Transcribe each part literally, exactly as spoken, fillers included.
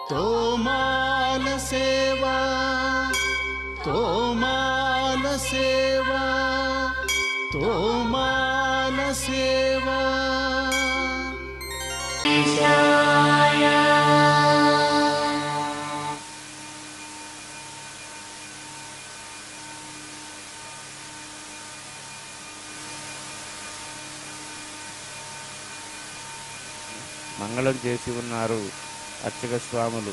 तोमाल सेवा तोमाल सेवा तोमाल सेवा మంగళం చేసి ఉన్నారు అర్చక స్వాములు.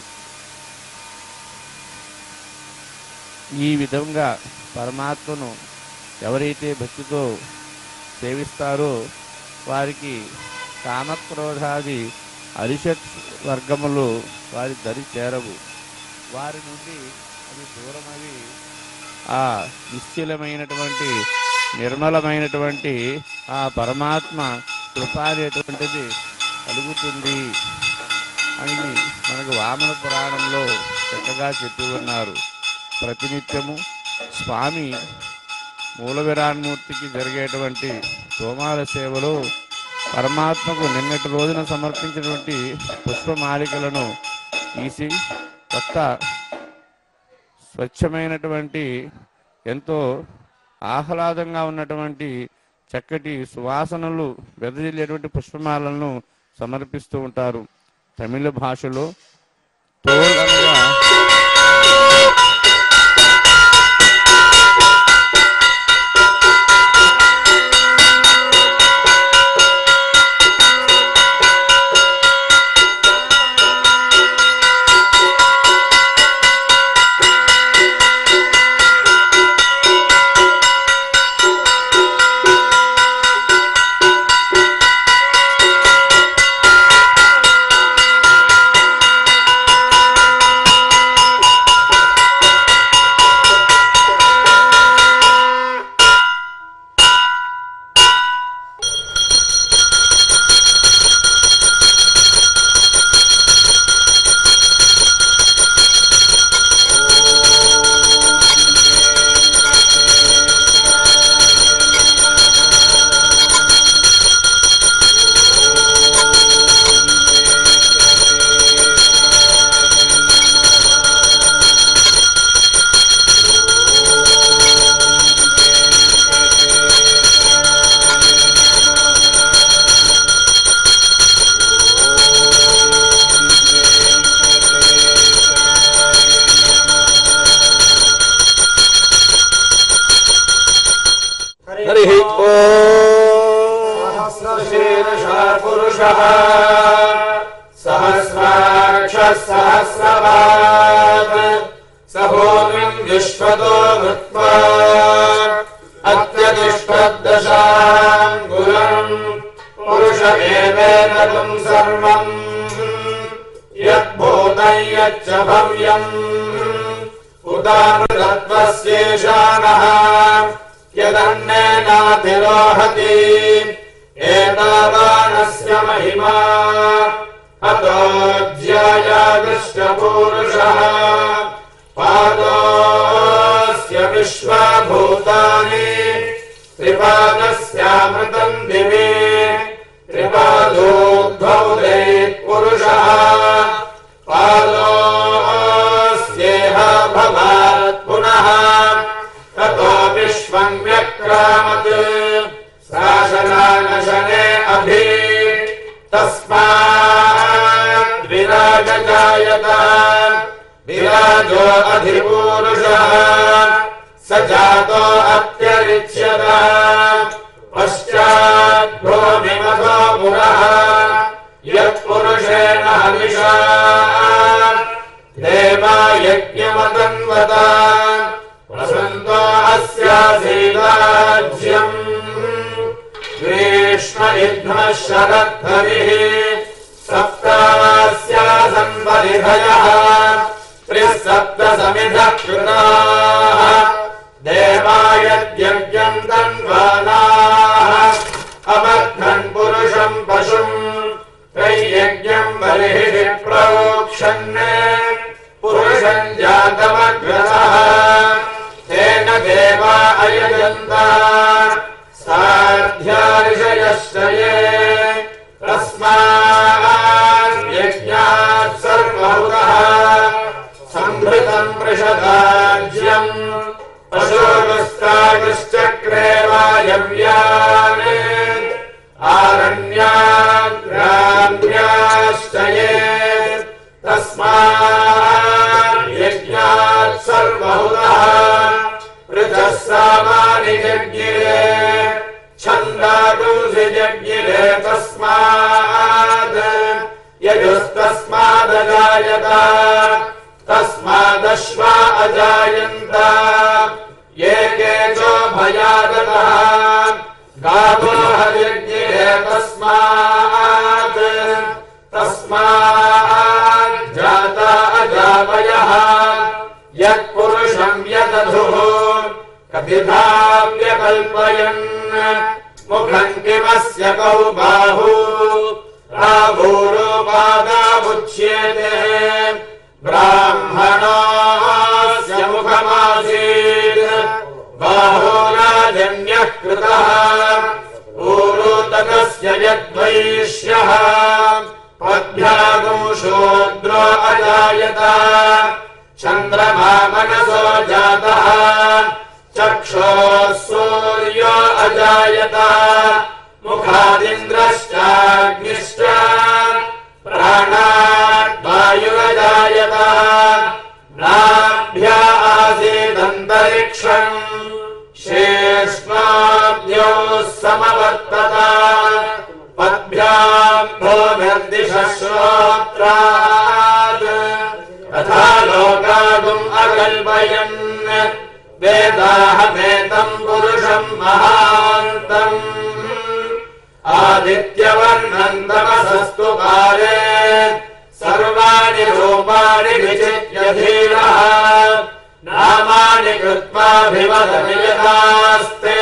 ఈ విధంగా పరమాత్మను ఎవరైతే భక్తితో సేవిస్తారో వారికి కామక్రోధాది అరిషత్ వర్గములు వారి దరి చేరవు. వారి నుండి అవి దూరమవి ఆ నిశ్చలమైనటువంటి నిర్మలమైనటువంటి ఆ పరమాత్మ కృప అనేటువంటిది కలుగుతుంది అని మనకు వామన పురాణంలో చక్కగా చెప్పి ఉన్నారు. ప్రతినిత్యము స్వామి మూల విరాన్మూర్తికి జరిగేటువంటి తోమాల సేవలో పరమాత్మకు నిన్నటి రోజున సమర్పించినటువంటి పుష్పమాలికలను తీసి కొత్త స్వచ్ఛమైనటువంటి ఎంతో ఆహ్లాదంగా ఉన్నటువంటి చక్కటి సువాసనలు వెదజల్లేటువంటి పుష్పమాలను సమర్పిస్తూ ఉంటారు. తమిళ భాషలో తోల్ అనగా यदन्नेनातिरोहति एतावानस्य महिमा अतोऽध्यायादृष्टपूरुषः पादोऽस्य विश्वभूतानि त्रिपादस्यामृतम् दिवे त्रिपादोद्भौ पुरुषः पादोऽस्येह भवात् पुनः ततो विश्वं व्यक्रामत् शासनानशने अभि तस्माद् विराज जायत विराजो अधिपूरुषः स जातो अत्यरिच्यत पश्चात् भूमिमथो पुरः यत्पुरुषेण हविषा देवा यज्ञमतन्वत वसन्तो अस्यासीदाज्यम् ग्रीष्म इध्मः शरद्धरिः सप्तास्यासन् परिधयः त्रिः सप्त समिधः कृताः देवायद्यज्ञम् तन्वानाः अबद्धन् पुरुषम् पशुम् त्रय्यज्ञम् बलिः प्रोक्षन् पुरुषम् जातमग्रसः तेन देवा अयजन्त साध्यार्षयश्च ये तस्मात् यज्ञात् सर्वहुतः सामानि जज्ञिरे छन्दागुंसि जज्ञिरे तस्माद् यजुस्तस्मादजायत तस्मादश्वा अजायन्त ये केचो भयागतः गावो हयज्ञिरे तस्माद् तस्माद् जाता अजावयः यत्पुरुषम् यदधुः कथिताव्यकल्पयन् मुखम् किमस्य कौ बाहु राभूरोपादामुच्यते ब्राह्मणस्य मुखमासीत् बाहुराजन्यः कृतः पूरोदकस्य यद्वैश्यः पद्भ्यागुं शूद्रो अजायत चन्द्रमा मनसो जातः चक्षोः सूर्यो अजायत मुखादिन्द्रश्चाग्निश्च प्राणात् वायुरजायत नाभ्या आसीदन्तरिक्षम् शेष्माभ्योः समवर्तत पद्भ्याम् भूमिर्दिशः श्रोत्रात् तथा लोकागुम् अकल्पयन् वेदाहमेतम् पुरुषम् महान्तम् आदित्यवर्णम् तमसस्तु पारे सर्वाणि रूपाणि विचित्य धीरः नामानि कृत्वाभिवदनियतास्ते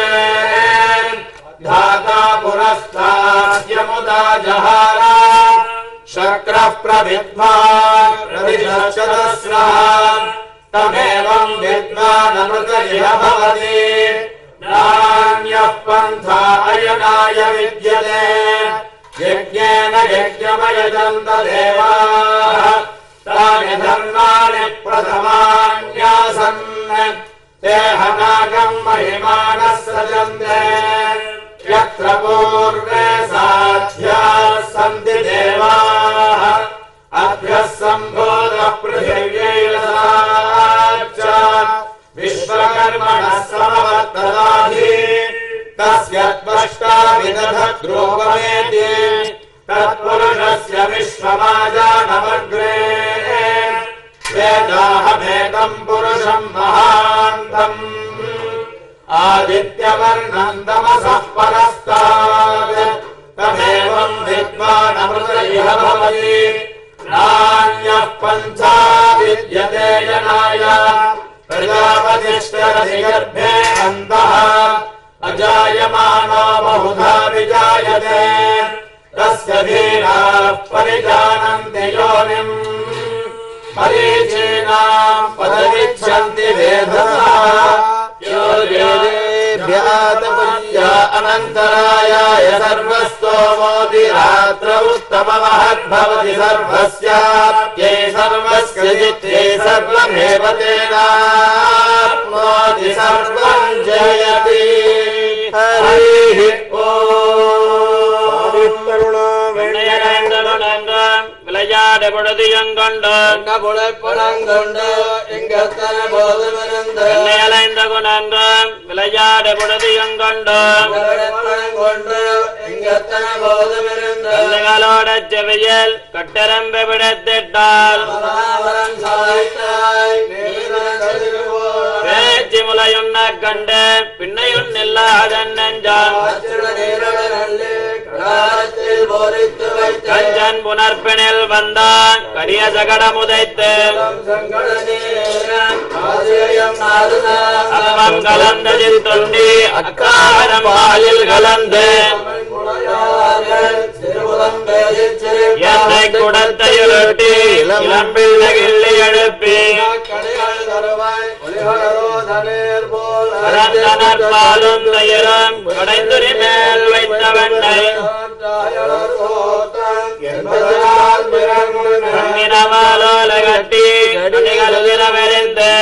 धाता पुरस्ताद्यमुदा जहार शक्रः प्रविद्वान् प्रतिशतस्रः तमेवम् विद्वानमृत इह भवति नान्यः पन्था अयनाय विद्यते यज्ञेन यज्ञमयजन्त देवाः तानि धर्माणि प्रथमान्यासन् ते हनागम् महिमानः सजन्ते यत्र पूर्वे साध्याः सन्ति देवाः अभ्यः सम्भोगः पृथिव्यैरसाच्च विश्वकर्मणः समवर्तदाधि तस्य त्वष्टा विदधद्रूपमेति तत्पुरुषस्य विश्वमाजानमग्रे वेदाहमेतम् पुरुषम् महान्तम् आदित्यवर्णम् तमसः परस्तात् तमेवम् विद्वानमृत इह भवति नान्यः पन्था विद्यते जनाय प्रजापतिष्ठरति गर्भे अन्तः अजायमानो बहुधा विजायते तस्य धीराः परिजानन्ति योनिम् मरीचीनाम् पदमिच्छन्ति वेधसः यो वेदेभ्यातपुञ्जा अनन्तरायाय सर्वस्तोमोऽपि रात्र उत्तममहद्भवति सर्वस्याप्यै सर्वस्य जित्यै सर्वमेव तेनाप्नोति सर्वम् जयति हरिः விளையாட பொழுதியங்கொண்டு புலப்படங்கொண்டு எங்கத்தன போதமனந்த அலைந்த குணங்கு விளையாட பொழுதியங்கொண்டு புலப்படங்கொண்டு எங்கத்தன போதமனந்த கண்ணுகளோட செவியல் கட்டரம்பு விடத்திட்டால் மகாவரம் சாய்த்தாய் பேச்சு முலையுண்ண கண்டு பின்னையுன்னில்லாதன் நெஞ்சான் கடாரத்தில் போரித்து வைத்த கஞ்சன் புனர்பினில் வந்தான் கரிய சகடம் உதைத்து அப்பம் கலந்த சித்துண்டி அக்காரம் பாலில் கலந்து என்னை குடத்தையுருட்டி இளம்பிள்ள கிள்ளி எழுப்பி கலந்தனர் பாலும் தயிரும் கடைந்துரி மேல் வைத்த வெண்ணை கண்ணினவாலோல கட்டி கண்ணிகள் திறவெறிந்து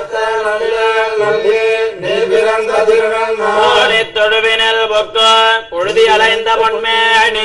ஓடி தொழுவினில் பொக்கு பொழுதி அலைந்த பொன்மேணி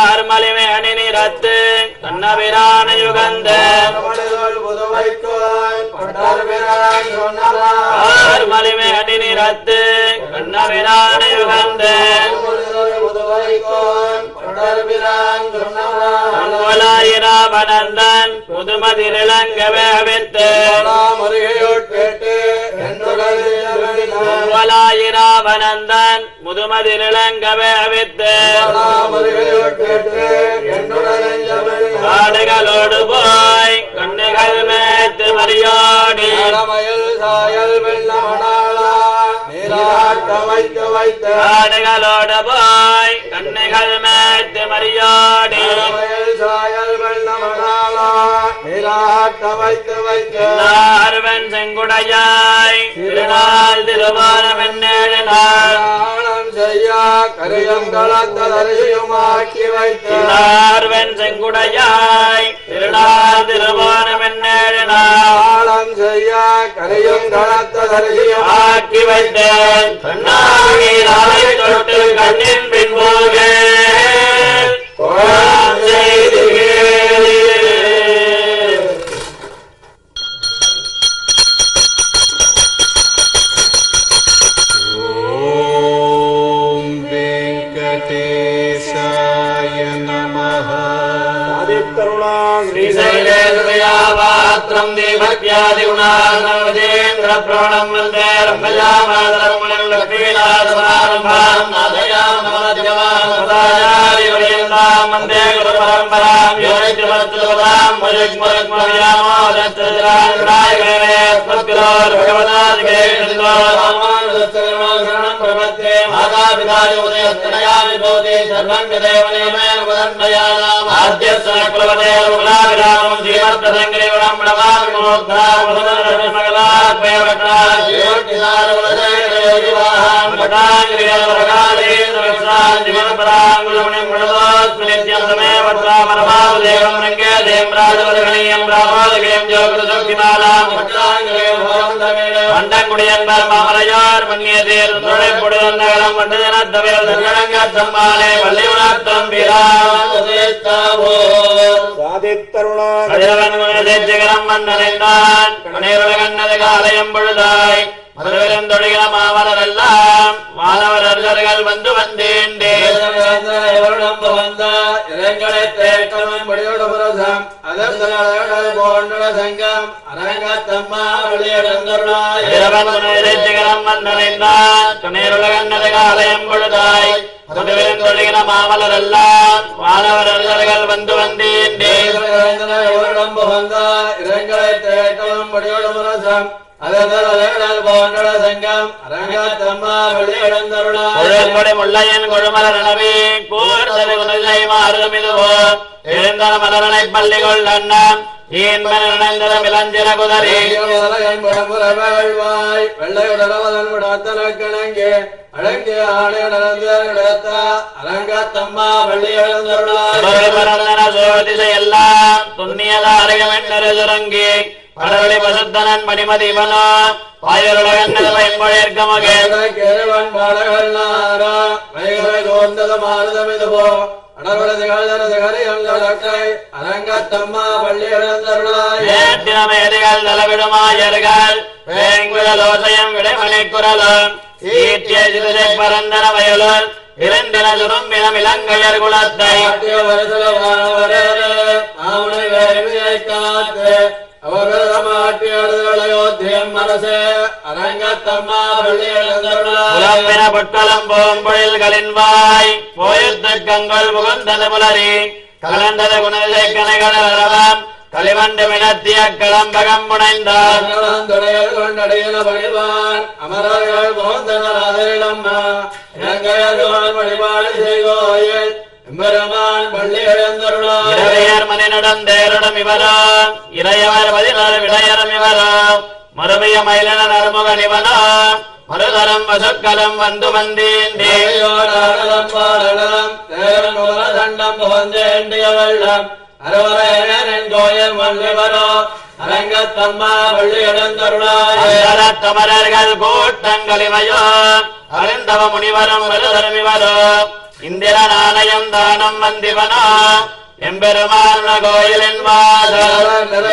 கார்மலிமே அணி நிறத்து கண்ணபிரான யுகந்த பட்டர்பிரான் சொன்னவா மலிமை அடி நிறத்து கண்ணவிரானை உகந்து முதுவைக்கோன் பட்டர்பிரான் சொன்னவா அன்பலாயிராவனந்தன் முதுமதிலங்கவே அவித்து முருகையோட் கேட்டு என்னுடன் அன்பலாயிராவனந்தன் முதுமதிலங்கவே அவித்து முருகையோட் கேட்டு என்னுடன் காடுகளோடு போய் கண்ணுகள் மேத்து மரியாடி மயில் சாயல் வெள்ளமடாளா நீராட்ட வைத்து வைத்த காடுகளோடு போய் கண்ணுகள் மேத்து மரியாடி மயில் சாயல் வெள்ளமடாளா நீராட்ட வைத்து வைத்த நார்வன் செங்குடையாய் திருநாள் திருவாரம் என்னேழு நாள் ஆழம் செய்யா கரையும் கலத்ததரையுமாக்கி வைத்த நார்வன் செங்குடையாய் திருநாள் திருவாரம் என்னேழு நாள் ஆழம் செய்யா கரையும் கலத்ததரையும் ஆக்கி வைத்தேன் கண்ணாலை தொட்டு கண்ணின் பின்போக செய்து वेंकटेशाय नमः श्रीशैलेन्द्रयावात्रं देवत्यादिगुणार्णवजेन्द्र प्रणं वन्दे रम्भजामातरमुनिं लक्ष्मीनाथसमारम्भां नाथयां नमद्यमां सदाचार्यपर्यन्तां वन्दे गुरुपरम्परां यो नित्यमस्तुतां मुजुग्मरुग्मव्यामोदत्रजराय वेवे स्मद्गुरोर्भगवतादिके शरणं प्रपद्ये मातापिता योदयस्तनया विभूति सर्वं विदेवनेमेन वदन्मयानाम् आद्यस्य कुलपते रुग्णाभिरामं जीवत्प्रसङ्गिरिवणं அண்டங்குடியன்பர் மாமலையார் மன்னியதேர் துணைப்புடுதன்னகரம் வண்டதனத்தவையில் தங்கடங்கத்தம்மானே வள்ளியுணர்த்தம் சாதித்தருணாதிரவன் மன்னனைந்தான் கணேருலகன்னது காலயம் பொழுதாய் மதுவிருந்தொழிகிற மாமலரெல்லாம் மாணவர்கள் வந்து வந்தேண்டே இளங்கலை தேக்கமும் படியோடுபுரசம் அதர்சனோடு போன்ற சங்கம் அரங்கத்தம்மா வெளியிடந்தருளாய் இரவன் மன்னனைந்தான் கணேருலகன்னது காலயம் பொழுதாய் மதுவிருந்தொழிகிற மாமலரெல்லாம் மாணவர்கள் வந்து வந்தேண்டே இளங்கலை தேக்கமும் படியோடுபுரசம் போன்ற சங்கம் அரங்கத்தம்மா வெளியிடந்தருளாய் முள்ளையன் கொழுமலரணவே கூர்த்தது குணை மாறுமிதுவோ எழுந்தன மலரனை பள்ளி கொள்ளண்ணம் ஏன்பனந்தரம் இளஞ்சிற குதறி வாழ்வாய் வெள்ளையுடலவதன் விடத்தனக்கணங்கே அழகிய ஆணையுடத்த அரங்கத்தம்மா வெளியிடந்தருளாய் சோதிசை எல்லாம் துண்ணியதாரகமென்னரு சுரங்கி படவழி பசுத்தனன் மணிமதிவனோ வாயுருலகன்னது வைம்பொழிற்க மகேவன் கேவன் பாடகள் நாரா வைகளை தோர்ந்தது மாறுதமிதுபோ அரங்கத்தம்மா பள்ளி இழந்தருளாய் மேதிகள் தலவிடுமாயர்கள் வேங்குழலோசையம் விடைமணி குரலும் ஈட்டிய சிறுசை பரந்தன வயலுள் இரண்டின சுரும்பினம் இலங்கையர் குலத்தை காத்து அவர்களமாட்டியோத்தியம் மனசே அரங்கத்தம்மா பள்ளி புலம்பின பொட்டலம் போம்பொழில்களின் வாய் போயுத்த கங்கொள் புகுந்தது புலரி கலந்தது குணதிசை கனைகளம் களிமண்டு மினத்திய களம்பகம் முனைந்தார் கொண்டடையின பணிவான் அமரர்கள் போந்தனம்மா இலங்கையர்கள் வழிபாடு செய்தோயில் எம்பெருமான் பள்ளி எழுந்தருளாய் இரவையர் மனிதனுடன் தேருடம் இவரோ இறையவர் பதினாறு விடையரும் இவரோ மறுமைய மயிலன நறுமுகன் இவனோ மறுதரம் வசுக்கலம் வந்து வந்தேண்டேயோடம் பாடலம் தண்டம் புகந்தேண்டிய வெள்ளம் அறுவரையன் கோயில் மல்லிவரோ அரங்கத்தம்மா பள்ளி எழுந்தருளாய் தமரர்கள் கூட்டங்கள் இவையோ அருந்தவ முனிவரும் மறுதரம் இவரோ இந்திர நாணயம் தானம் வந்திவனோ எம்பெருமான கோயிலின் வாசல்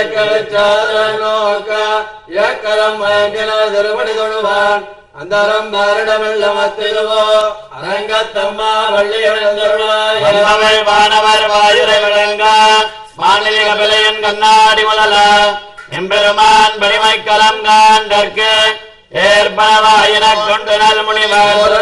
நோக்க ஏக்கரம் மயங்கின திருமணி தொழுவான் அந்தரம் பாரிடமில்ல மத்திருவோ அரங்கத்தம்மா வள்ளி எழுந்தருளாய் வல்லவள் வானவர் வாயுரை விளங்க மாநில பிள்ளையன் கண்ணாடி முதல எம்பெருமான் வலிமை கலங்காண்டற்கு ஏற்பனவாயின கொண்டு நல் முனிவர்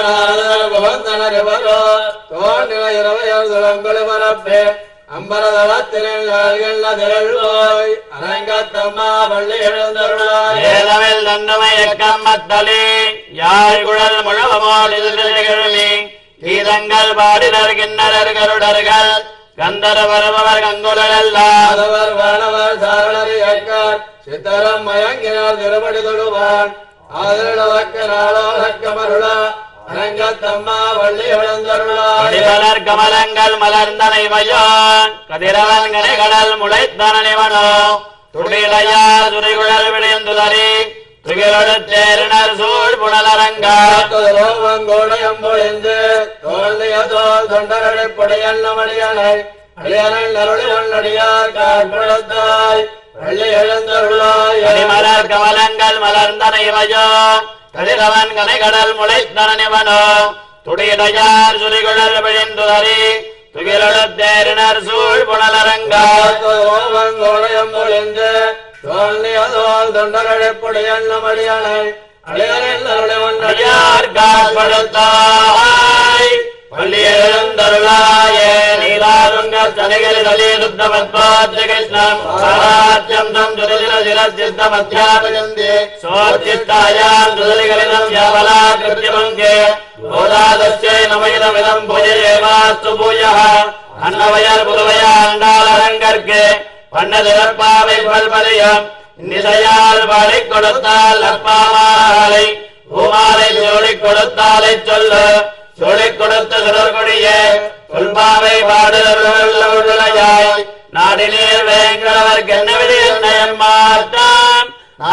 தோன்றின இரவையொரு மரப்பே அம்பரதளத்தினில் திரள்வோய் அரங்கத்தம்மா வள்ளி எழுந்தருளாய் ஏலவில் தண்டுமை எக்கம்மத்தலி யாழ் குழல் முழவமோடு கிழமி கீதங்கள் பாடினர் கிண்ணறர் கருடர்கள் கந்தர வருபவர் கங்குலெல்லாம் வானவர் சாரணர் இயக்கார் சித்தரம் மயங்கினார் திருமணி தொழுவான் ஆதரவக்க நாளோகமருள அரங்கத்தம்மா வள்ளி எழுந்தருளாய் மலர் கமலங்கள் மலர்ந்தனை மயோன் கதிரவன்கனை கடல் முளைத்தனவனோ துடிலையார் துறைகுழல் விளைந்துதறி துகிலொடுத்தேரினர் சூழ் புனலரங்கோடையம் பொழிந்து தோல்லிய தோல் தொண்டரடைப்படையல் மணியனை அடியனில் அருளி ஒன்னடியார் காட்படுத்தாய் வள்ளி எழுந்தருளாய் மலர் கமலங்கள் மலர்ந்தனை மயோ கதிரவன் கனை கடல் முளைத்தனவனோ துடிலையார் துறைகுழல் விளைந்துதறி துகிலொடுத்தேரினர் சூழ் புனலரங்கோடையம் பொழிந்து தோல்லியதோல் தொண்டரடைப்படையல் மணியனை அடியனில் அருளி ஒன்னடியார் காட்படுத்தாய் வள்ளி எழுந்தருளாயே நீலாருங்க சனிகளிலே சுத்தமத்வாத்ய கிருஷ்ணம் சாராட்சம் தம் துரிதிர சிரசித்தமத்யாபயந்தே சோர்ச்சித்தாயாம் துதலிகளினம் யாவலா கிருத்தியமங்கே போதாதஸ்யை நமைதமிதம் பூஜையேவாஸ்து பூயः அன்னவயர் புதுவையா அண்டாளரங்கற்கு பண்ணதிறப்பாவை பல்பதியம் நிசையால் பாடிக் கொடுத்தால் அப்பாமாலை பூமாலை சோடிக் கொடுத்தாலை சொல்ல சொல்லிக் கொடுத்த சுடர்கொடியே சொல்பாவை பாடுதலாய் நாடினீர் வேங்கடவர் கென்னவிதி என்னயம் மாற்றான்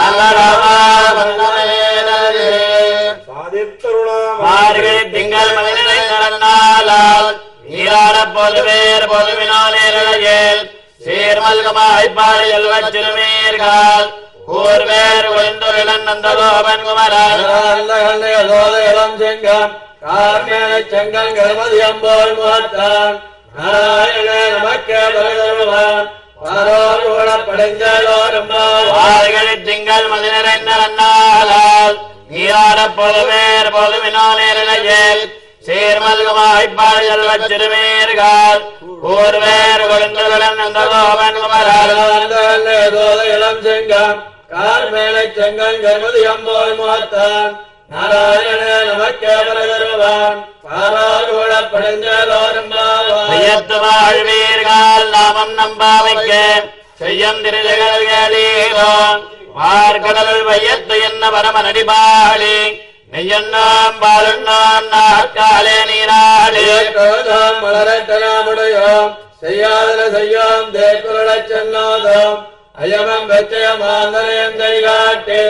மார்கழி திங்கள் மனிதனை நடந்தாலால் நீராட பொதுவேர் பொதுவினாலேல் சீர்மல்கமாய் பாடி செல்வச் சிறுமீர்கள் கூர்வேர் ஒளிந்தொழிலன் நந்தகோபன் குமரன் இளம் செங்கம் கார்மேன செங்கன் கருமதி அம்போல் முகத்தான் நாராயண நமக்கே பலதருவான் பாரோட படைஞ்சலோரும் மார்கழி திங்கள் மதினரை நடந்தாலால் நீராட பொதுவேர் பொதுவினாலேல் சீர்மல்கமாய் பாடி செல்வச் சிறுமீர்கள் கூர்வேர் ஒளிந்தொழிலன் நந்தகோபன் குமரன் இளம் செங்கம் கார்மேனை செங்கன் கருமதி அம்போல் முகத்தான் நாராயண நமக்கே பலதருவான் பாரோட படைஞ்சலோரும் செய்யத்து வாழ்வீர்கள் நாமம் நம்பாவைக்க செய்யம் திருஜகீரோ பார்க்கடல் வையத்து என்ன பரம நடிபாடி நெய்யண்ணாம் பாலுண்ணாம் நாற்காலே நீராடி மலரட்டனாமுடையோம் செய்யாதன செய்யோம் தேக்குரடச் சென்னாதோம் அயமம் வெச்சயமாந்தனையந்தை காட்டு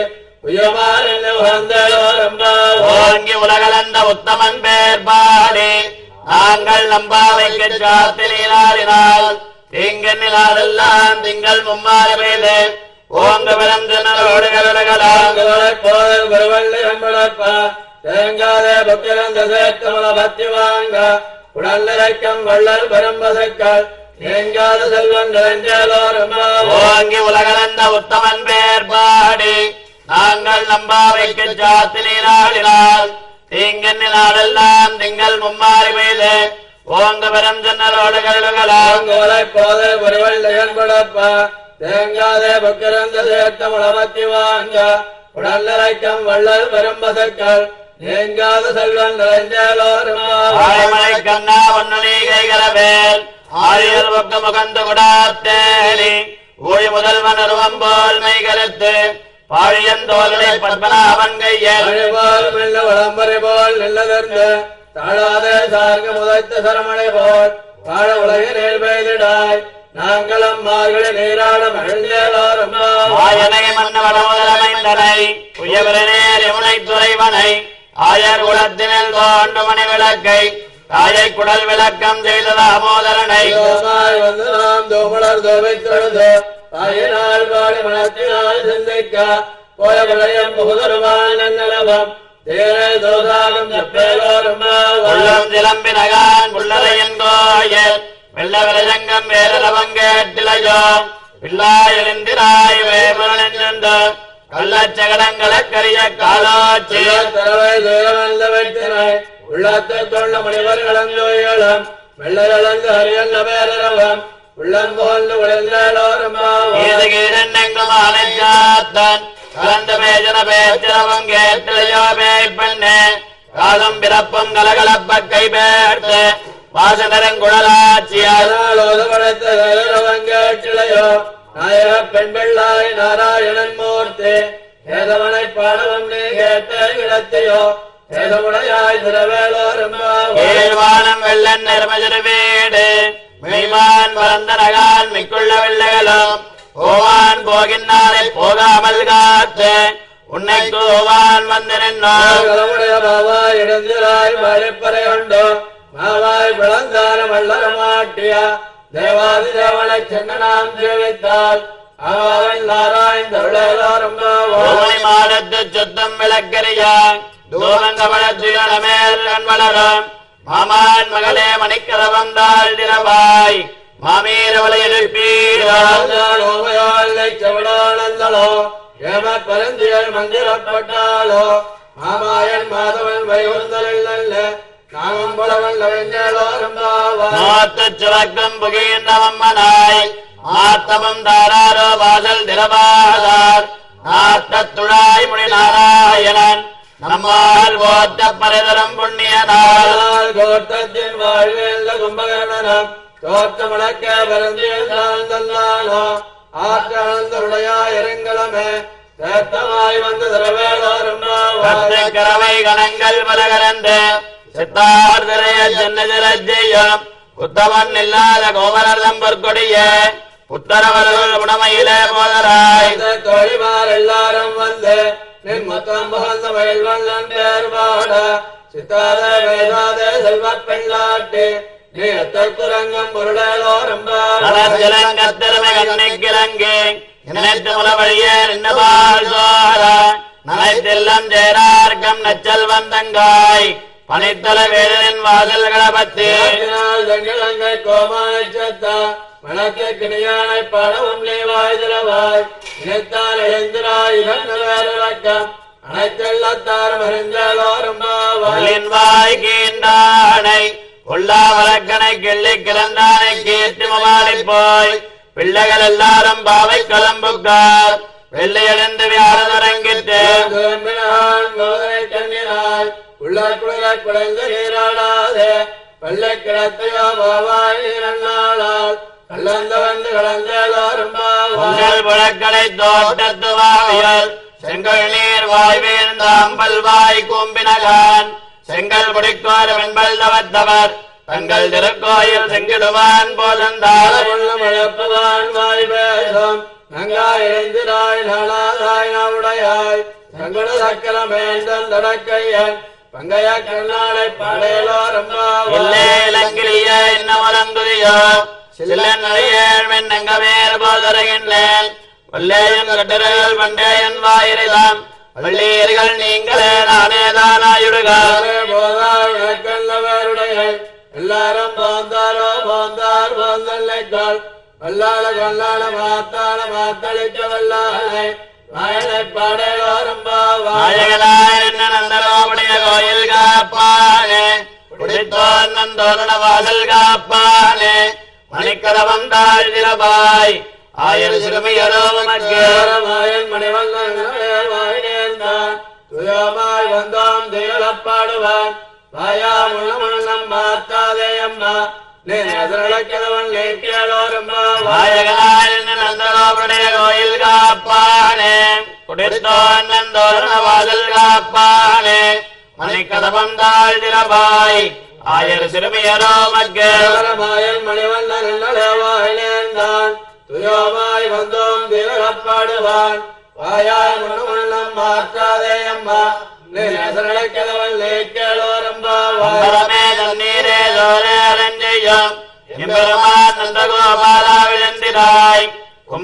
ஓங்கி உலகளந்த உத்தமன் பேர் பாடி நாங்கள் நம்பாவைக்கு சாத்தினால் தீங்கெல்லாம் திங்கள் மும்மாறு பெய்து ஓங்க பிறந்து தேங்காதே பக்கிரந்த சேர்த்தமல பத்தி வாங்க உடல்நிறைக்கம் வள்ளல் பெரும்பசக்கள் தேங்காத செல்வன் நிறைஞ்சலோரும் ஓங்கி உலகளந்த உத்தமன் பேர் பாடி நாங்கள் நம்பாவைக்கு சாத்தினால் தீங்கன்னி நாடெல்லாம் திங்கள் மும்மாறி பெய்து ஓங்க பெரும் ஜன்னலோடு கழுகளாங்கோலை போதே ஒருவள்ளப்பா தேங்காதே பக்கிரந்த சேர்த்தமல பத்தி வாங்க உடல்நிறைக்கம் வள்ளல் பெரும்பசக்கள் தேங்காத செல்வன் நிறைஞ்சலோரும் ஆய்மலை கண்ணா ஒன்னி கைகளவேல் ஆரியர் பக்க முகந்து குடாத்தேலி ஊழி முதல்வன் அருவம் போல் மெய்கருத்து பாழியந்தோலை பத்மநாபன் கையல் விளம்பரை போல் நில்லதர்ந்து தாழாதே சார்க முதைத்த சரமணை போல் வாழ உலகில் பெய்திடாய் நாங்களும் மார்களை நீராட மகிழ்ந்தேலோரும் ஆயனை மன்னவட முதலமைந்தனை உயவரனேர் யமுனை துறைவனை ஆயர் குலத்தினில் தோண்டு மணி விளக்கை தாயை குடல் விளக்கம் செய்த தாமோதரனை வந்து நாம் தோமலர் தோவை தொழுது தாயினால் பாடி மனத்தினால் சிந்திக்க போய விளையம் புகுதருவான் நன்னலவம் தேரை தோதாகம் செப்பேலோரும் உள்ளம் சிலம்பினகான் புள்ளரையன் கோயில் வெள்ள விலசங்கம் வேரலவங்கேட்டிலையோ பிள்ளாயெழுந்திராய் வேபுரனென்று கள்ளச்சகடங்களக்கரிய காலாட்சி தரவை தூரமல்ல வைத்தினாய் உள்ளத்தை தொள்ள மணிவர் இளந்தோயிலும் வெள்ளை இழந்து ஹரியல்ல பேரவம் உள்ளம் போன்று விளைந்தோரும் கீதகீரண்டெங்கும் ஆனைச்சாத்தன் கலந்த பேஜன பேச்சரவம் கேட்டிலையோ பேய்பெண்ணே காலம் பிறப்பும் கலகலப்ப கை பேர்த்து வாசனரங்குழலாட்சியால் கேட்டிலையோ நாயக பெண் பிள்ளாய் நாராயணன் மூர்த்தி ஏதவனை பாடவும் நீ கேட்ட இடத்தையோ ஏதமுடையாய் திரவேலோரும் ஏழ்வானம் வெள்ளன் நிர்மஜர வீடு மெய்மான் பரந்த நகான் மிக்குள்ள வெள்ளைகளும் ஓவான் போகின்னாரை போகாமல் காத்து உன்னை கோவான் வந்து நின்றார் கலமுடைய பாவாய் இடந்திராய் மழைப்பறை உண்டோ மாவாய் விளந்தான வள்ளர மாட்டிய தேவாதி தேவனை சென்னனாம் சேவித்தால் அவன் நாராயண் தருளேலோரும் ஓமணி மாடத்து சுத்தம் விளக்கரியா தூரங்கமலத்துயரமேல் வளரும் மாமான் மகளே மணிக்கரவம் தாழ் திரவாய் மாமீரவளை எழுப்பீரோமையாளை செவடானந்தளோ ஏம பரந்தியல் மந்திரப்பட்டாலோ மாமாயன் மாதவன் வைகுந்தலில் நல்ல நாமம் புலவன் லவெஞ்சலோரும் நோத்து சுவக்கம் புகின்றவம்மனாய் ஆத்தமம் தாராரோ வாசல் திரவாதார் நாட்டத்துழாய் முடி நாராயணன் நம்மால் போத்த பரிதரம் புண்ணியனால் கோட்டத்தின் வாழ்வேந்த கும்பகர்ணனம் தோற்றமுழக்க பரந்தியில் தந்தானோ ஆற்றழுடைய இறங்கலமே சேத்தமாய் வந்து திரவேலோரும் கரவை கணங்கள் பலகரந்து சித்தார்தரைய சென்னதிரஜெய்யம் புத்தவன் இல்லாத கோமரர்தம் பொற்கொடிய புத்தரவர்கள் உடமையிலே போதராய் தோழிமார் எல்லாரும் வந்து நின் மொத்தம் புகழ்ந்த வயல்வண்ணன் பேர் பாட சித்தாத வேதாத செல்வ பெண்ணாட்டி நீ எத்தற்குரங்கம் பொருளோரும் நலத்திலங்கத்திறமை கண்ணிக்கிறங்கே நினைத்து முலவழியே நின்னபால் சோர நனைத்தெல்லாம் ஜெயரார்க்கம் நச்சல் வந்தங்காய் பனித்தல வேடனின் வாசல்களை பத்தி தங்கிழங்கை கோமானை சத்தா மணக்க கிணியானை பாடவும் நீ வாய் திரவாய் நினைத்தால் எழுந்திராய் இகழ்ந்த வேறக்கம் அனைத்தெல்லாத்தாரும் அறிந்தோரும் வாய் கீண்டானை உள்ளா வழக்கனை கிள்ளி கிளந்தானை கேட்டு மாறி போய் பிள்ளைகள் எல்லாரும் பாவை கலம்புக்கார் வெள்ளை எழுந்து வியாழரங்கிட்டு கண்ணினாய் உள்ளார் குளிர குழந்தை நீராடாதே வெள்ளை கிடத்தையோ பாவாய் நன்னாளால் கலந்த வந்து கலந்தோரும் உங்கள் புழக்கடை தோட்டத்து வாவியல் செங்கல் நீர் வாய் வீழ்ந்த அம்பல் வாய் கூம்பினகான் செங்கல் பிடிக்கோர் வெண்பல் தவத்தவர் தங்கள் திருக்கோயில் செங்கிடுவான் போதந்தாள் மழப்புவான் வாய் பேசும் நங்காய் எழுந்திராய் நாளாதாய் நாவுடையாய் சங்கட சக்கரமேந்தன் தடக்கையன் பங்கைய கண்ணாளை பாடையலோரும் இலங்கிலிய இன்னமலங்குதியோ சில்லன் நடையேழ்மென் நங்கமேல் போதருகின்றேன் வல்லேயன் கட்டுரைகள் பண்டேயன் வாயிரிதாம் வள்ளீர்கள் நீங்களே நானே தானாயுடுகார் போதாருடைய எல்லாரும் போந்தாரோ போந்தார் போந்தல்லைக்கால் வல்லாள கொல்லாள மாத்தாள மாத்தளிக்க வல்லாளை வாயனை பாடையோரும் நந்தரோபுடைய கோயில் காப்பானே குடித்தோன் நந்தோரண வாசல் காப்பானே மணிக்கரவம் தாழ் திரபாய் ஆயர் சிறுமியரோ மாயன் மணிவண்ணன் துயமாய் வந்தோம் திகழப்பாடுவான் வாயா முள்ளமண்ணம் மாத்தாதே அம்மா நீ எதிரழக்கிறவன் நீ கேளோரும் நந்தரோபுடைய கோயில் காப்பானே குடித்தோன் நந்தோரண வாசல் காப்பானே மணிக்கதவம் தாழ் திரபாய் ஆயர் சிறுமியரோ மாயன் மணிவண்ணன் வாயினேந்தான் துயோமாய் வந்தோம் திகழப்பாடுவான் வாயாய் முள்ளமண்ணம் மாற்றாதே அம்மா நீ எதிரழக்கிறவன் நீ கேளோரும் தண்ணீரே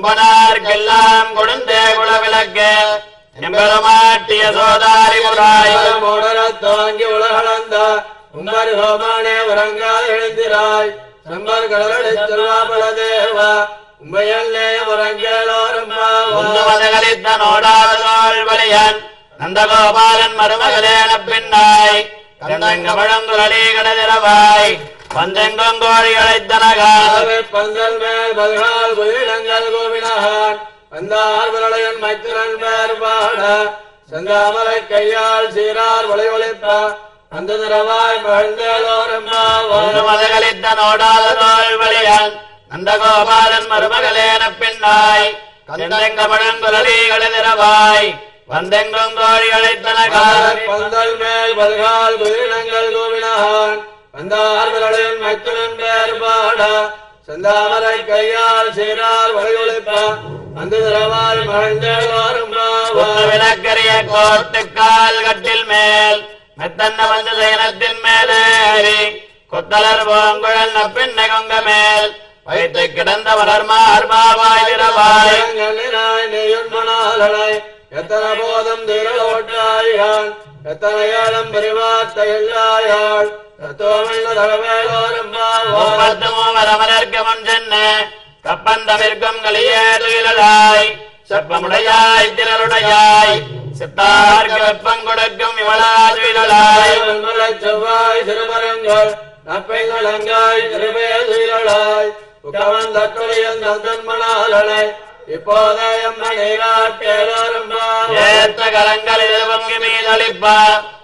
கொம்பனார்க்கெல்லாம் கொடுந்தே குலவிளக்கு எம்பெருமாட்டிய சோதாரி முராய் மூடரத் தாங்கி உலகளந்த உம்பர் ஹோமானே உறங்கால் எழுந்திராய் சம்பர் கடலடி திருவாபல தேவா உம்பையல்லே உறங்கேளோரம்மா மதகளித்த நோடாதோள் வலியன் நந்தகோபாலன் மருமகளேன பின்னாய் கந்தங்க பழங்குரளி கடதிரவாய் பந்தெங்கும் கோழி அழைத்தனகால் பந்தல் மேல் பல்கால் குயிலங்கள் கோவினகான் வந்தார் விரளையன் மைத்திரன் மேற் பாட செந்தாமரை கையால் சீரார் வளை ஒளிப்பா அந்த திரவாய் மகிழ்ந்தேளோரம்மா மதகளித்த நோடாதோள் வலியன் நந்தகோபாலன் மருமகளேன பின்னாய் கந்தங்க பழங்குரளி கடதிரவாய் வந்தெங்கும் கோழி அழைத்தனகால் பந்தல் மேல் பல்கால் குயிலங்கள் கோவினகான் வந்தார் விரளையன் மைத்திரன் மேற் பாட செந்தாமரை கையால் சீரார் வளை ஒளிப்பா அந்த திரவாய் மகிழ்ந்தேளோரம்மா விளக்கரிய கோட்டுக்கால் கட்டில் மேல் மெத்தன்ன வந்து சயனத்தின் மேலேறி கொத்தலர் பூங்குழல் நப்பின்னை கொங்க மேல் வைத்து கிடந்த வளர்மார்பாவாய் விரவாய் நெய்யுண்மனாலை எத்தனை போதும் திரளோட்டாயான் எத்தனை ஏழம் பெரிவார்த்த எல்லாயாள் தத்துவமெல்ல தரவேலோரம்மா பத்து மூவரமரர்க்கு முன் சென்று கப்பந்தமிற்கும் களியே துயிலாய் செப்பமுடையாய் திரளுடையாய் சித்தார்க்கு வெப்பம் கொடுக்கும் இவளா துயிலாய் செவ்வாய் திருமரங்கள் நப்பைகள் அங்காய் திருவே துயிலாய் உகவன் தற்கொலையன் தந்தன்மனாலை இப்போதே எம்மனீராட்டேலோரம்மா ஏற்ற கரங்களில் பொங்கி மீதளிப்பா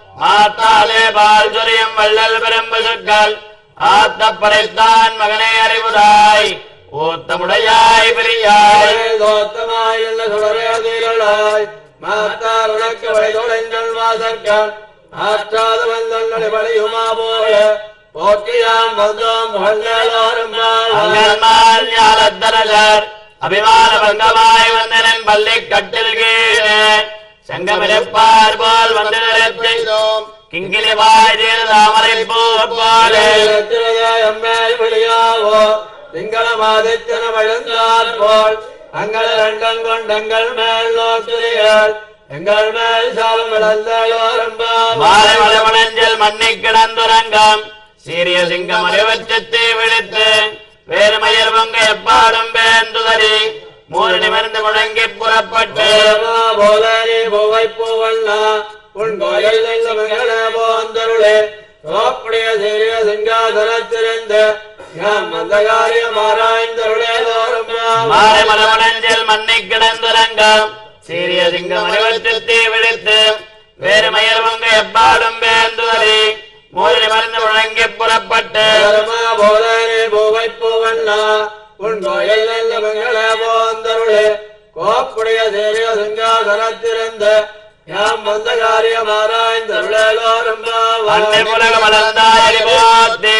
ஆத்தாலே பால் சொரியும் வள்ளல் பெரும்பு சொற்கள் ஆத்த படைத்தான் மகனே அறிவுராய் ஊத்தமுடையாய் பெரியாய் தோத்தமாய் என்ன சுடரே தீரளாய் மாத்தார் உனக்கு வழிதொடைந்தல் வாசற்கள் ஆற்றாத வந்தொன்னடி வழியுமா போல போக்கியாம் வந்தோம் புகழ்ந்தேலோரம்மா அங்கன்மால் ஞாலத்தரசர் அபிமான பங்கமாய் வந்தனன் பள்ளி கட்டில் கீழே செங்கமிருப்பார் போல் வந்து நிறுத்தினோம் கிங்கிலி வாய் தீர் தாமரை பூ போலே எம்மேல் விழியாவோ திங்கள மாதித்தன வழுந்தார் போல் அங்கள் ரெண்டம் கொண்டங்கள் மேல் நோக்குறிகள் எங்கள் மேல் சாலம் விளந்தோரம்பா மாலை மலமணஞ்சல் மண்ணி கிடந்துரங்கம் சீரிய சிங்கம் அறிவச்சத்தை விழித்து வேறு மயர் பொங்க எப்பாடும் பேந்துதறி மூறு நிமிர்ந்து முழங்கி புறப்பட்டு போலி பூவை பூவண்ணா உன் கோயில் மகளே போந்தருளே தோப்புடைய சீரிய சிங்காதனத்திருந்து நாம் அந்த காரியம் ஆராய்ந்தருளே தோரம்பா மாலை மலமணஞ்சல் மண்ணி கிடந்துரங்கம் சீரிய சிங்கம் அறிவச்சத்தை விழித்து வேறு மயர் பொங்க எப்பாடும் பேந்துதறி மூறு நிமிர்ந்து முழங்கி புறப்பட்டு போலி பூவை பூவண்ணா உன் கோயில் நல்ல மகளே போந்தருளே கோப்புடைய சீரிய சிங்காதனத்திருந்து யாம் வந்த காரியம் ஆராய்ந்தருளேலோரம்பா புலக வளர்ந்தாய் போத்தி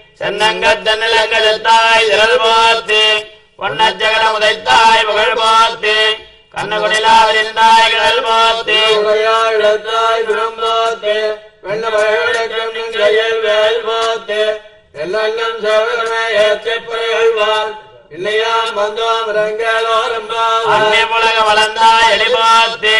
சென்னங்கத்தன்னிலங்கத்தாய் திரள் போத்தி பொன்ன ஜகட முதைத்தாய் புகழ் போத்தி கண்ணகுடிலாவிருந்தாய் கடல் போத்தி இடத்தாய் விரும்போத்து வெண்ண மகளுக்கும் கையில் வேல் போத்து எல்லாம் சேவகமே ஏற்றப்பறைகள்வான் இல்லையாம் வந்தோம் ரங்கேலோரம்பா அன்னை புலக வளர்ந்தாய் எலி போத்தி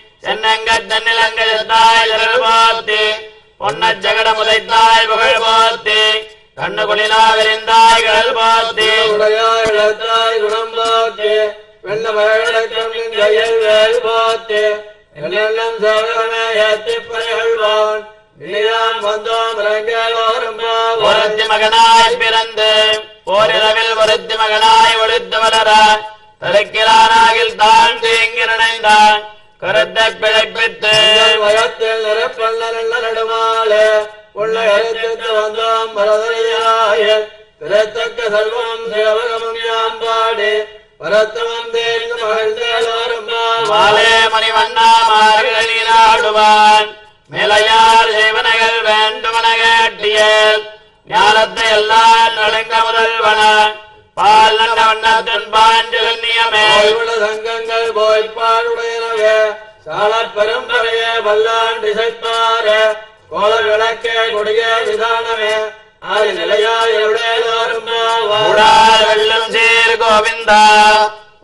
சென்னங்கத்தன்னிலங்கத்தாய் திரள் போத்தி பொன்ன ஜகட முதைத்தாய் புகழ் போத்தி கண்ணகுடிலாவிருந்தாய் கடல் போத்தி இடத்தாய் குணம் போத்து வெண்ண மகளுக்கும் கையில் வேல் போத்து எல்லாம் சேவகமே ஏற்றப்பறைகள்வான் இல்லையாம் வந்தோம் ரங்கேலோரம்பா ஒருத்தி மகனாய் பிறந்து ஓரிரவில் ஒருத்தி மகனாய் ஒழித்து வளர தடுக்கிறானாகில் தான் தீங்கி நினைந்தான் கருத்தை பிழைப்பித்து வயத்தில் நிறப்பண்ண நடுமாளே உள்ள எழுத்து வந்தோம் பரதனையாய திரைத்தக்க செல்வம் சேவகமும் யாம்பாடி பரத்தமம் தேர்ந்து மகிழ்ந்தேலோரம்பா மாலே மணிவண்ணா மார்கழி நாடுவான் மேலையார் செய்வனகள் வேண்டுமன கேட்டியல் ஞானத்தை எல்லாம் நடுங்க முதல்வன பால் நல்ல வண்ணத்தின் பாஞ்சல் நியமே சங்கங்கள் போய்ப்பாடுடையனவே சால பெரும்பறையே வல்லான் திசைப்பாரே கோல விளக்கே கொடிய விதானமே ஆதி நிலையாய் எவ்வளோரும் வெள்ளம் சீர் கோவிந்தா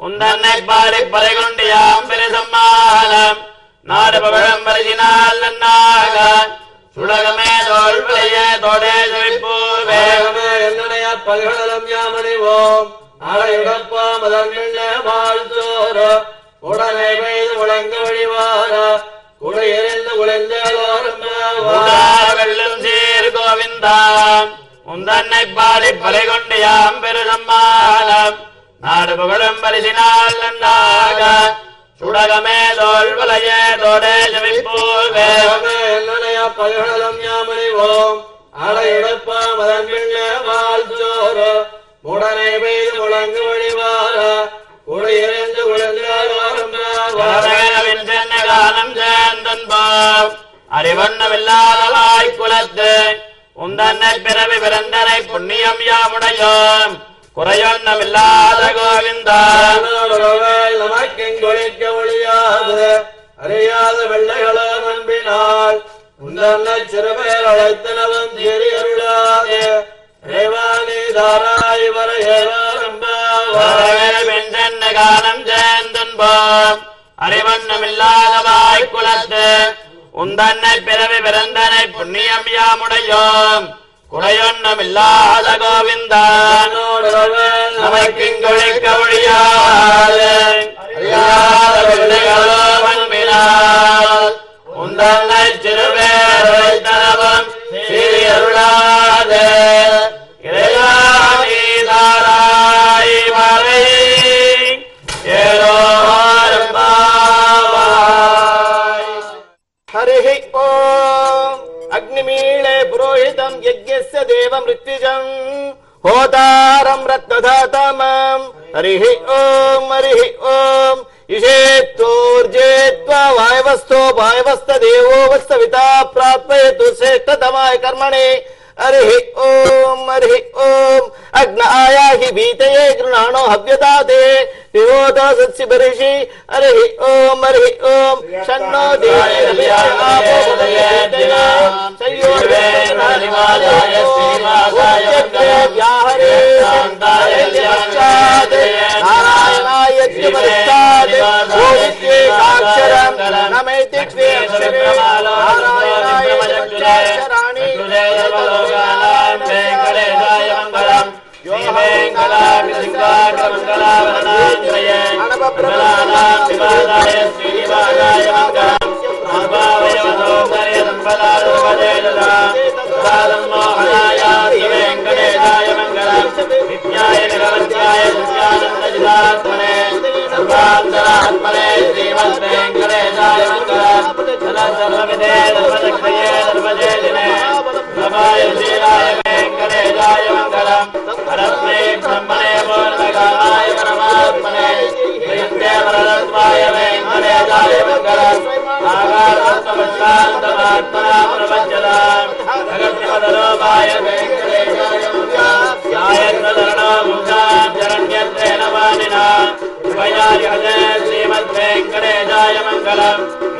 உந்தன்னை பாடி பறை கொண்டு யாம் பெரு சம்மானம் நாடு பகழம் பரிசினால் நன்னாக சுடகமே தோல் விளைய தோடே செவிப்பூவே என்னனைய பல்கடலும் யாமணிவோம் ஆடையுடப்பா மதன் வாழ்த்தோரோ உடனே பெய்து முழங்க வழிவார குடை எறிந்து குழைந்தோரும் வெள்ளும் சீர் கோவிந்தா உந்தன்னை பாடி பறை கொண்டு யாம் பெரு சம்மானம் நாடு புகழும் பரிசினால் நன்னாக சுடகமே தோல் வலைய தோடே செவிப்பூவே என்னனைய பல்கடலும் யாமணிவோம் ஆடையுடப்பா மதன் வாழ்த்தோரோ உடனே பெய்து முழங்க வழிவார குடை எறிந்து குழைந்தோரும் காலம் சேர்ந்தன்போம் அறிவண்ணமில்லாதவாய் குலத்து உந்தன்னை பிறவி பிறந்தனை புண்ணியம் யாமுடையோம் குறையொன்னமில்லாத கோவிந்தா நமக்கெங்கொழிக்க ஒழியாது அறியாத வெள்ளைகளோ அன்பினால் உந்தன்னை சிறுபேர் அழைத்தனவன் தெரியருளாது தேவானி தாராய் வர ஏறம்பெண்ண காலம் சேர்ந்தன்போம் அறிவண்ணமில்லாதவாய் குலத்து உந்தன்னை பிறவி பிறந்தனை புண்ணியம் யாமுடையோம் குறையொன்னமில்லாத கோவிந்தா நமக்கிங்கொழிக்க ஒழியாது அறியாத வெள்ளைகளோ அன்பினால் உந்தன்னை சிறுபேரை தரவம் சீரியருளாதே இறையானி தாராய் வரை ஏதோ हरि ओम अग्निमीळे पुरोहितं यज्ञस्य देवं ऋत्विजं होतारं रत्नधातमं हरि ओम हरि ओम इषेत्तोर्जेत्वा वायवस्थो वायवस्थ देवो वत्सविता प्राप्येतु श्रेष्ठतमाय कर्मणे हरि ओम हरि ओम अग्न आयाहि भीतये गृणाणो हव्यदाते विवोता सत्सि बर्हिषि हरि ओम हरि ओम शन्नो देवी आपो भदयेतना सयोर्वे नानिवादाय श्रीमादाय व्याहरे शान्ताय पश्चात् नारायणाय यज्ञमस्तात् गोवित्वेकाक्षरं नमैति त्वे अक्षरे नारायणाय पञ्चाक्षराणि वेंकटेशाय मंगलम श्री वेंकटाद्रिसिंहाग्रमंगलावरदाश्रये मंगलानां शिवाय श्रीनिवासाय मंगलम महाभावयवसौन्दर्य संपदारुपदेशदा मोहनाय वेंकटेशाय मंगलम नित्याय निरवध्याय सत्यानन्दजिदात्मने सर्वान्तरात्मने श्रीमद्वेंकटेशाय मंगलम सर्वविदे सर्वदक्षये सर्वजेदिने नमाय श्रीराय वेंकटेशाय मंगलम परस्मै ब्रह्मणे पूर्णकामाय परमात्मने नित्य वरदत्वाय वेंकटेशाय मंगलम आगारस्तमशान्तमात्मना प्रपञ्चदाम् जगत्पदरूपाय वेंकटेशाय मंगलम ध्यायन्नधरणो मुञ्जाचरण्यत्रेण वाणिना शिवयार्यहते श्रीमद्वेंकटेशाय मंगलम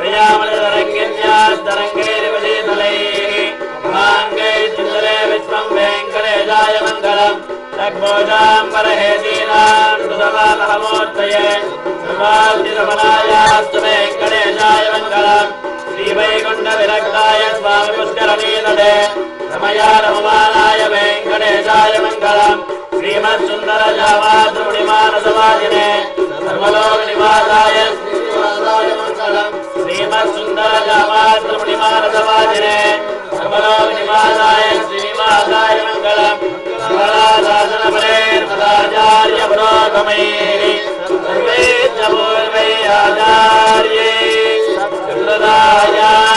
प्रयामलतरङ्गिन्यास्तरङ्गैरिवशीतलैः माङ्गै चिन्दरे विश्वं वेंकटेशाय मंगलम तग्भोजाम्बरहेतीनां सुतमामहमूर्तये सर्वार्थिरमणायास्तु वेंकटेशाय मंगलम श्रीवैकुण्ठविरक्ताय स्वामि पुष्करणीतटे रमया रममानाय वेंकटेशाय मंगलम श्रीमत्सुन्दरजावाद्रमुनिमानसवादिने सर्वलोकनिवासाय श्रीनिवासाय मंगलम श्रीमत्सुन्दरजावाद्रमुनिमानसवादिने सर्वलोकनिवासाय श्रीनिवासाय मंगलम मंगलाशासनपरेर्मदाचार्य पुरोगमैः सर्वे च पूर्वैः आचार्यैः